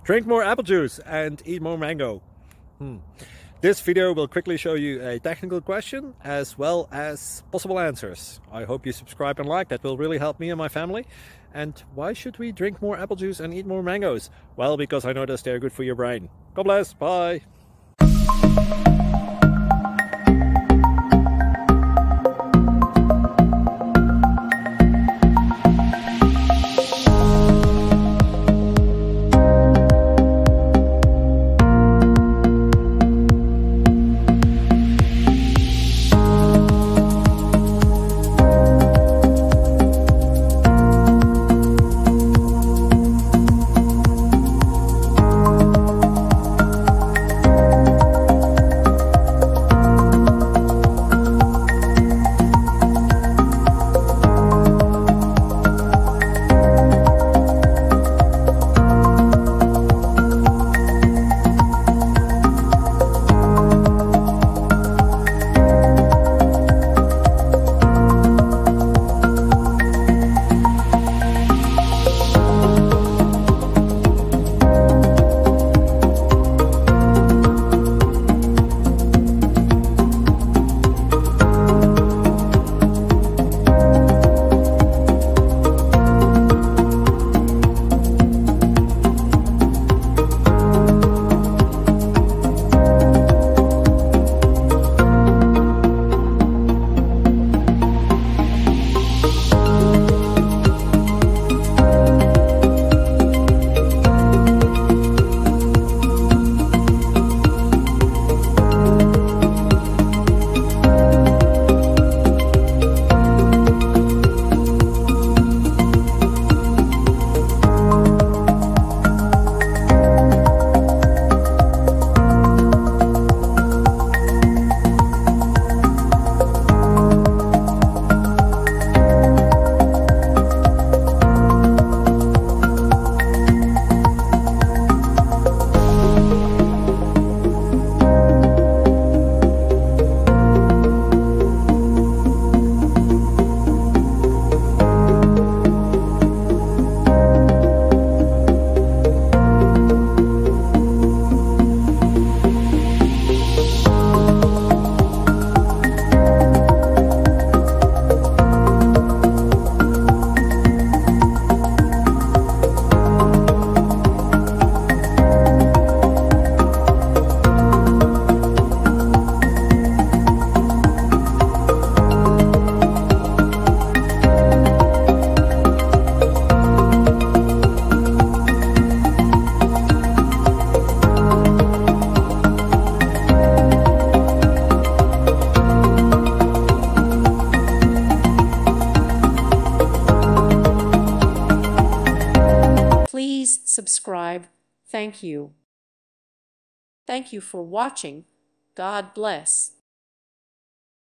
Drink more apple juice and eat more mango. This video will quickly show you a technical question as well as possible answers. I hope you subscribe and like, that will really help me and my family. And why should we drink more apple juice and eat more mangoes? Well, because I noticed they're good for your brain. God bless, bye! Please subscribe. Thank you. Thank you for watching. God bless.